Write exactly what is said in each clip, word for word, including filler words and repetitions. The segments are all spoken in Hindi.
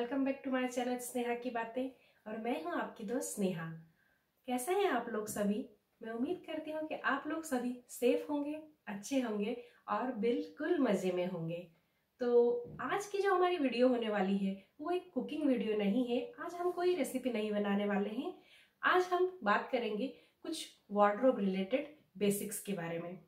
Welcome back to my channel Sneha की बातें। और मैं हूं आपकी दोस्त स्नेहा। कैसे हैं आप लोग सभी? मैं उम्मीद करती हूं कि आप लोग सभी सेफ होंगे, अच्छे होंगे और बिल्कुल मज़े में होंगे। तो आज की जो हमारी वीडियो होने वाली है वो एक कुकिंग वीडियो नहीं है। आज हम कोई रेसिपी नहीं बनाने वाले हैं। आज हम बात करेंगे कुछ वार्डरोब रिलेटेड बेसिक्स के बारे में।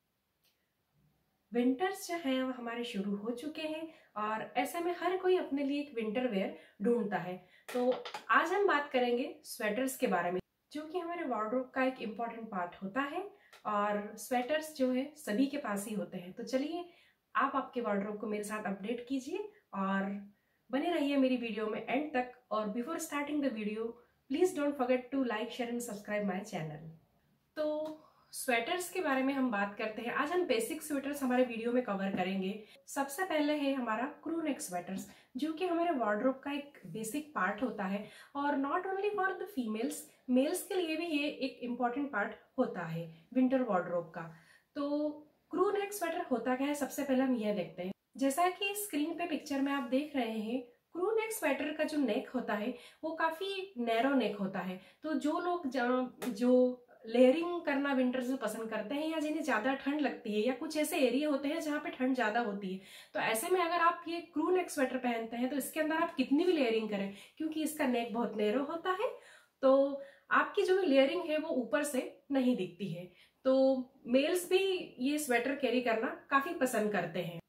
विंटर्स जो हैं वो हमारे शुरू हो चुके हैं और ऐसे में हर कोई अपने लिए एक विंटर वेयर ढूंढता है। तो आज हम बात करेंगे स्वेटर्स के बारे में, जो कि हमारे वार्डरोब का एक इम्पॉर्टेंट पार्ट होता है। और स्वेटर्स जो है सभी के पास ही होते हैं। तो चलिए आप आपके वार्डरोब को मेरे साथ अपडेट कीजिए और बने रहिए मेरी वीडियो में एंड तक। और before starting the video please don't forget to like, share and subscribe my channel. तो स्वेटर्स के बारे में हम बात करते हैं। आज हम बेसिक स्वेटर्स हमारे वीडियो में कवर करेंगे। सबसे पहले है हमारा क्रू नेक स्वेटर्स, जो कि हमारे वार्डरोब का एक बेसिक पार्ट होता है। और not only for the females, males के लिए भी ये एक इम्पॉर्टेंट पार्ट होता है विंटर वार्डरोब का। तो क्रू नेक स्वेटर होता क्या है, सबसे पहले हम यह देखते हैं। जैसा कि स्क्रीन पे पिक्चर में आप देख रहे हैं, क्रू नेक स्वेटर का जो नेक होता है वो काफी नैरो नेक होता है। तो जो लोग जो लेयरिंग करना विंटर्स में पसंद करते हैं, या जिन्हें ज्यादा ठंड लगती है, या कुछ ऐसे एरिया होते हैं जहाँ पे ठंड ज्यादा होती है, तो ऐसे में अगर आप ये क्रू नेक स्वेटर पहनते हैं तो इसके अंदर आप कितनी भी लेयरिंग करें, क्योंकि इसका नेक बहुत नैरो होता है, तो आपकी जो लेयरिंग है वो ऊपर से नहीं दिखती है। तो मेल्स भी ये स्वेटर कैरी करना काफी पसंद करते हैं।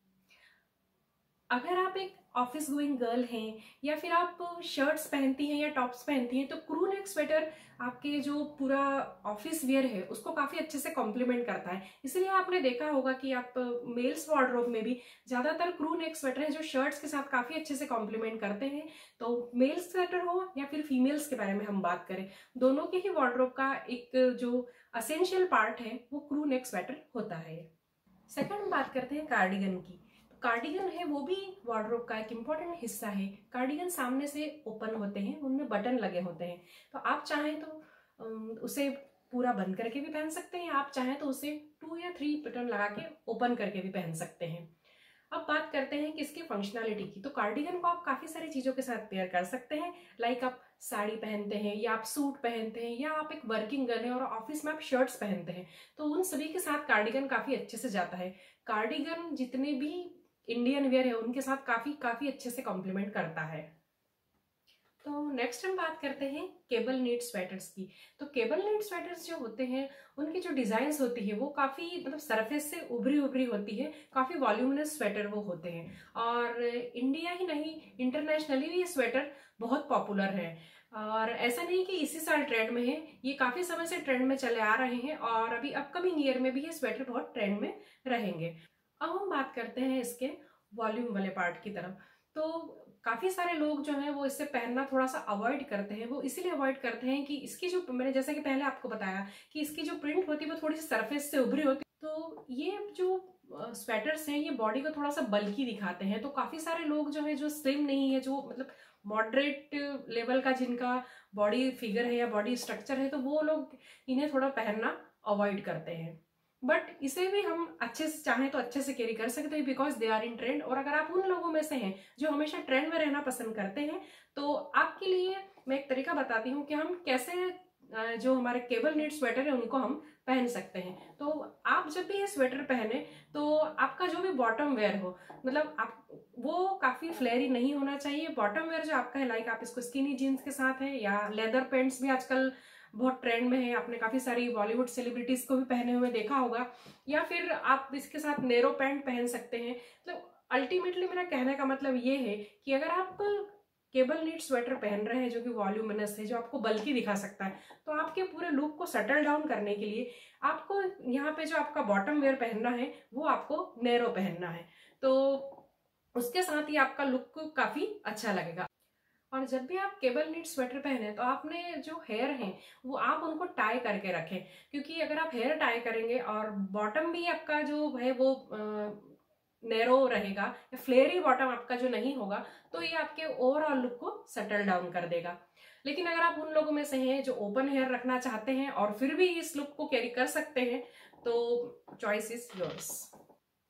अगर आप एक ऑफिस गोइंग गर्ल हैं, या फिर आप शर्ट्स पहनती हैं या टॉप्स पहनती हैं, तो क्रू नेक स्वेटर आपके जो पूरा ऑफिस वियर है उसको काफी अच्छे से कॉम्प्लीमेंट करता है। इसलिए आपने देखा होगा कि आप मेल्स वार्डरोब में भी ज्यादातर क्रू नेक स्वेटर है जो शर्ट्स के साथ काफी अच्छे से कॉम्प्लीमेंट करते हैं। तो मेल स्वेटर हो या फिर फीमेल्स के बारे में हम बात करें, दोनों के ही वार्डरोब का एक जो असेंशियल पार्ट है वो क्रू नेक स्वेटर होता है। सेकंड बात करते हैं कार्डिगन की। कार्डिगन है वो भी वार्डरोब का एक इम्पॉर्टेंट हिस्सा है। कार्डिगन सामने से ओपन होते हैं, उनमें बटन लगे होते हैं। तो आप चाहें तो उसे पूरा बंद करके भी पहन सकते हैं, आप चाहें तो उसे टू या थ्री बटन लगा के ओपन करके भी पहन सकते हैं। अब बात करते हैं कि इसकी फंक्शनैलिटी की। तो कार्डिगन को आप काफी सारी चीजों के साथ पेयर कर सकते हैं। लाइक आप साड़ी पहनते हैं, या आप सूट पहनते हैं, या आप एक वर्किंग गर्ल हैं और ऑफिस में आप शर्ट्स पहनते हैं, तो उन सभी के साथ कार्डिगन काफी अच्छे से जाता है। कार्डिगन जितने भी इंडियन वेयर है उनके साथ काफी काफी अच्छे से कॉम्प्लीमेंट करता है। तो नेक्स्ट हम बात करते हैं केबल नीट स्वेटर्स की। तो केबल नीट स्वेटर्स जो होते हैं उनकी जो डिजाइन्स होती है वो काफी मतलब सरफेस से उभरी उभरी होती है, काफी वॉल्यूमिनस स्वेटर वो होते हैं। और इंडिया ही नहीं, इंटरनेशनली भी ये स्वेटर बहुत पॉपुलर है। और ऐसा नहीं कि इसी साल ट्रेंड में है, ये काफी समय से ट्रेंड में चले आ रहे हैं और अभी अपकमिंग ईयर में भी ये स्वेटर बहुत ट्रेंड में रहेंगे। अब हम बात करते हैं इसके वॉल्यूम वाले पार्ट की तरफ। तो काफी सारे लोग जो हैं वो इससे पहनना थोड़ा सा अवॉइड करते हैं। वो इसीलिए अवॉइड करते हैं कि इसकी जो, मैंने जैसा कि पहले आपको बताया कि इसकी जो प्रिंट होती है वो थोड़ी सी सरफेस से उभरी होती है। तो ये जो स्वेटर्स हैं ये बॉडी को थोड़ा सा बल्की दिखाते हैं। तो काफी सारे लोग जो है जो स्लिम नहीं है, जो मतलब मॉडरेट लेवल का जिनका बॉडी फिगर है या बॉडी स्ट्रक्चर है, तो वो लोग इन्हें थोड़ा पहनना अवॉइड करते हैं। बट इसे भी हम अच्छे से चाहें तो अच्छे से कैरी कर सकते हैं, because they are in trend. और अगर आप उन लोगों में से हैं जो हमेशा ट्रेंड में रहना पसंद करते हैं, तो आपके लिए मैं एक तरीका बताती हूँ कि हम कैसे जो हमारे केबल नीट स्वेटर है उनको हम पहन सकते हैं। तो आप जब भी ये स्वेटर पहने तो आपका जो भी बॉटम वेयर हो, मतलब आप वो काफी फ्लेयरी नहीं होना चाहिए। बॉटम वेयर जो आपका है, लाइक आप इसको स्किनी जीन्स के साथ है, या लेदर पैंट्स भी आजकल बहुत ट्रेंड में है, आपने काफी सारी बॉलीवुड सेलिब्रिटीज को भी पहने हुए देखा होगा, या फिर आप इसके साथ नेरो पैंट पहन सकते हैं। मतलब अल्टीमेटली मेरा कहने का मतलब ये है कि अगर आप केबल नीट स्वेटर पहन रहे हैं जो कि वॉल्यूमिनस है, जो आपको बल्कि दिखा सकता है, तो आपके पूरे लुक को सेटल डाउन करने के लिए आपको यहाँ पे जो आपका बॉटम वेयर पहनना है वो आपको नैरो पहनना है। तो उसके साथ ही आपका लुक काफी अच्छा लगेगा। और जब भी आप केबल नीट स्वेटर पहने तो आपने जो हेयर हैं वो आप उनको टाई करके रखें, क्योंकि अगर आप हेयर टाई करेंगे और बॉटम भी आपका जो है वो नैरो रहेगा, या फ्लेयरी बॉटम आपका जो नहीं होगा, तो ये आपके ओवरऑल लुक को सेटल डाउन कर देगा। लेकिन अगर आप उन लोगों में से हैं जो ओपन हेयर रखना चाहते हैं और फिर भी इस लुक को कैरी कर सकते हैं, तो चॉइस इज योर्स।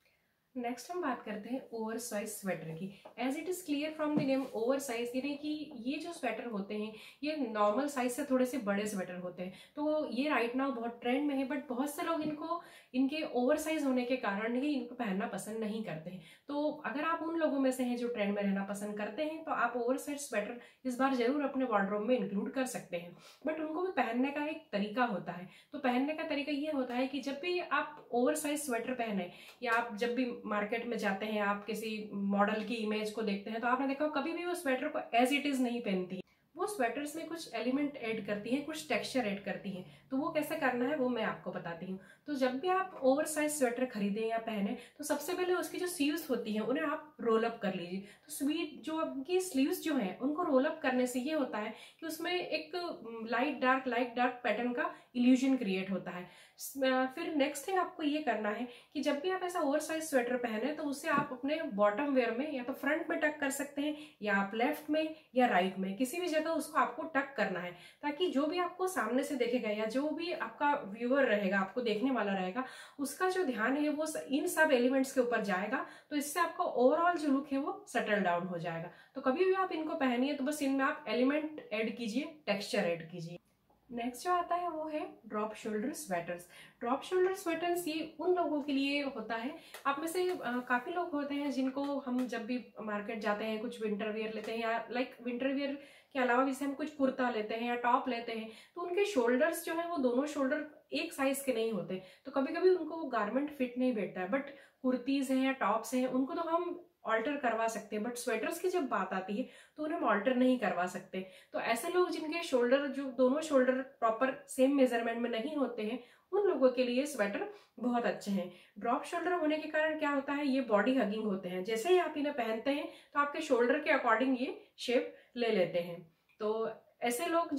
नेक्स्ट हम बात करते हैं ओवर साइज स्वेटर की। As it is clear from the name over size, यानी कि ये जो स्वेटर होते हैं ये नॉर्मल साइज से थोड़े से बड़े स्वेटर होते हैं। तो ये राइट नाउ बहुत ट्रेंड में है, बट बहुत से लोग इनको इनके ओवर साइज होने के कारण ही इनको पहनना पसंद नहीं करते हैं। तो अगर आप उन लोगों में से हैं जो ट्रेंड में रहना पसंद करते हैं तो आप ओवर साइज स्वेटर इस बार जरूर अपने वार्डरोब में इंक्लूड कर सकते हैं। बट उनको भी पहनने का एक तरीका होता है। तो पहनने का तरीका ये होता है कि जब भी आप ओवर साइज स्वेटर पहने या आप जब भी मार्केट में जाते हैं, आप किसी मॉडल की इमेज को देखते हैं, तो आपने देखा कभी भी वो स्वेटर को एज इट इज नहीं पहनती। वो स्वेटर्स में कुछ एलिमेंट ऐड करती है, कुछ टेक्सचर ऐड करती है। तो वो कैसे करना है वो मैं आपको बताती हूँ। तो जब भी आप ओवर साइज स्वेटर खरीदें या पहने तो सबसे पहले उसकी जो स्लीव्स होती हैं उन्हें आप रोल अप कर लीजिए। तो स्वीट जो आपकी स्लीव्स जो हैं उनको रोल अप करने से ये होता है कि उसमें एक light dark light dark pattern का इल्यूजन क्रिएट होता है। फिर नेक्स्ट थिंग आपको ये करना है कि जब भी आप ऐसा ओवर साइज स्वेटर पहने तो उसे आप अपने बॉटम वेयर में या तो फ्रंट में टक कर सकते हैं या आप लेफ्ट में या राइट में किसी भी जगह उसको आपको टक करना है, ताकि जो भी आपको सामने से देखेगा या जो भी आपका व्यूअर रहेगा, आपको देखने वाला रहेगा, उसका जो ध्यान है वो इन सब एलिमेंट्स के ऊपर जाएगा। तो इससे आपका ओवरऑल जो लुक है वो सेटल डाउन हो जाएगा। तो कभी भी आप इनको पहनिए तो बस इनमें आप एलिमेंट ऐड कीजिए, टेक्सचर ऐड कीजिए। नेक्स्ट जो आता है वो है drop shoulder sweaters. Drop shoulder sweaters ये उन लोगों के लिए होता है, आप में से काफ़ी लोग होते हैं जिनको हम जब भी मार्केट जाते हैं कुछ विंटर वियर लेते हैं या लाइक विंटर वियर के अलावा भी से हम कुछ कुर्ता लेते हैं या टॉप लेते हैं, तो उनके शोल्डर्स जो है वो दोनों शोल्डर एक साइज के नहीं होते। तो कभी कभी उनको वो गारमेंट फिट नहीं बैठता है। बट कुर्तीज़ हैं या टॉप्स हैं उनको तो हम ऑल्टर करवा सकते हैं, बट स्वेटर्स की जब बात आती है तो उन्हें हम ऑल्टर नहीं करवा सकते। तो ऐसे लोग जिनके शोल्डर जो दोनों शोल्डर प्रॉपर सेम मेजरमेंट में नहीं होते हैं उन लोगों के लिए स्वेटर बहुत अच्छे हैं। ड्रॉप शोल्डर होने के कारण क्या होता है, ये बॉडी हगिंग होते हैं। जैसे ही आप इन्हें पहनते हैं तो आपके शोल्डर के अकॉर्डिंग ये शेप ले लेते हैं। तो ऐसे लोग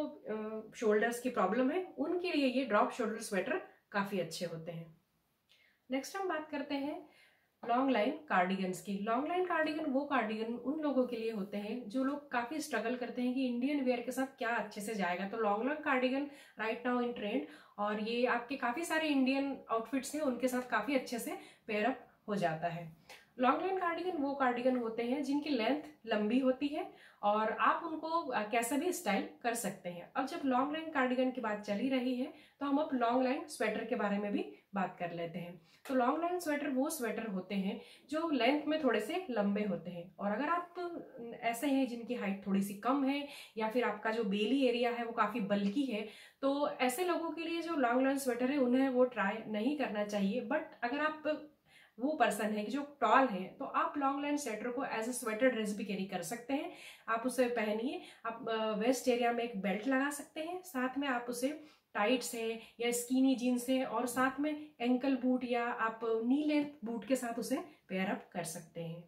जिनको शोल्डर्स की प्रॉब्लम है उनके लिए ये ड्रॉप शोल्डर स्वेटर काफ़ी अच्छे होते हैं। नेक्स्ट हम बात करते हैं लॉन्ग लाइन कार्डिगन्स की। लॉन्ग लाइन कार्डिगन वो कार्डिगन उन लोगों के लिए होते हैं जो लोग काफ़ी स्ट्रगल करते हैं कि इंडियन वेयर के साथ क्या अच्छे से जाएगा। तो long line cardigan right now in trend, और ये आपके काफ़ी सारे इंडियन आउटफिट्स हैं उनके साथ काफ़ी अच्छे से पेयर अप हो जाता है। लॉन्ग लाइन कार्डिगन वो कार्डिगन होते हैं जिनकी लेंथ लंबी होती है और आप उनको कैसे भी स्टाइल कर सकते हैं। अब जब लॉन्ग लाइन कार्डिगन की बात चली रही है तो हम अब लॉन्ग लाइन स्वेटर के बारे में भी बात कर लेते हैं। तो लॉन्ग लाइन स्वेटर वो स्वेटर होते हैं जो लेंथ में थोड़े से लंबे होते हैं, और अगर आप ऐसे हैं जिनकी हाइट थोड़ी सी कम है या फिर आपका जो बेली एरिया है वो काफ़ी बल्की है, तो ऐसे लोगों के लिए जो लॉन्ग लाइन स्वेटर है उन्हें वो ट्राई नहीं करना चाहिए। बट अगर आप वो पर्सन है कि जो टॉल है तो आप लॉन्ग लाइन स्वेटर को एज ए स्वेटर ड्रेस भी कैरी कर सकते हैं। आप उसे पहनिए, आप वेस्ट एरिया में एक बेल्ट लगा सकते हैं, साथ में आप उसे टाइट्स है या स्कीनी जीन्स है और साथ में एंकल बूट या आप नी लेंथ बूट के साथ उसे पेयर अप कर सकते हैं।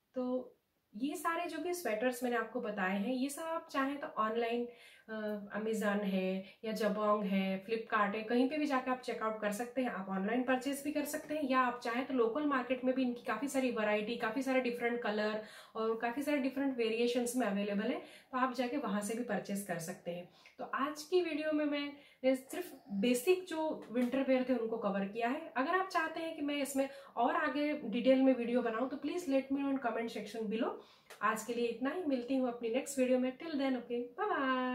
तो ये सारे जो भी स्वेटर्स मैंने आपको बताए हैं ये सब आप चाहें तो ऑनलाइन अमेज़न है या जबोंग है, फ्लिपकार्ट है, कहीं पे भी जाकर आप चेकआउट कर सकते हैं। आप ऑनलाइन परचेज भी कर सकते हैं या आप चाहें तो लोकल मार्केट में भी इनकी काफ़ी सारी वैरायटी, काफ़ी सारे डिफरेंट कलर और काफ़ी सारे डिफरेंट वेरिएशंस में अवेलेबल है, तो आप जाके वहाँ से भी परचेज कर सकते हैं। तो आज की वीडियो में मैं सिर्फ बेसिक जो विंटर वेयर थे उनको कवर किया है। अगर आप चाहते हैं कि मैं इसमें और आगे डिटेल में वीडियो बनाऊं तो please let me know in comment section below. आज के लिए इतना ही, मिलती हूँ अपनी नेक्स्ट वीडियो में। Till then okay, bye bye.